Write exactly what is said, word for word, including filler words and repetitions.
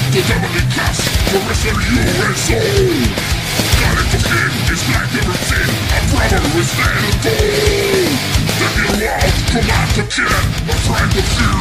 The devil in class, the rest of you and soul. Got it for skin, it's like never seen. A brother is dead and cold. Then you out, come out to kill. A friend of fear